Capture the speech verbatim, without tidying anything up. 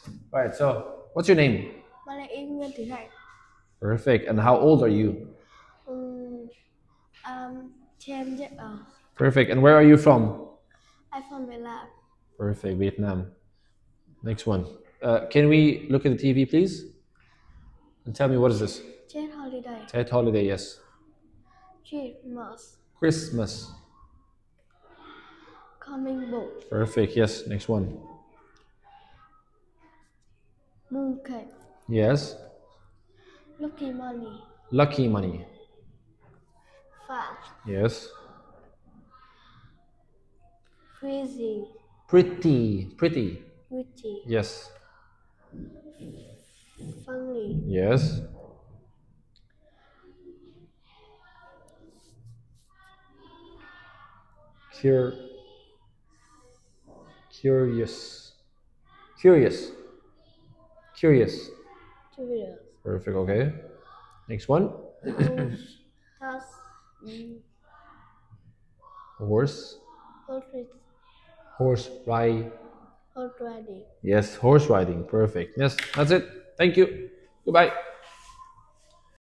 Right, so what's your name? My name is Thúy Hạnh. Perfect. And how old are you? Um, um, ten years old. Perfect. And where are you from? I'm from Vietnam. Perfect, Vietnam. Next one. Uh, can we look at the T V, please? And tell me, what is this? Jet holiday. Tet holiday, yes. Christmas. Christmas. Coming book. Perfect, yes. Next one. Mooncake. Yes. Lucky money. Lucky money. Fast. Yes. Freezing. Pretty. Pretty. Pretty. Yes. Funny. Yes. Cur curious. Curious. Curious. Curious. Perfect, okay. Next one. Thus. Horse. Horse. Horse ride. Horse riding. Yes, horse riding. Perfect. Yes, that's it. Thank you. Goodbye.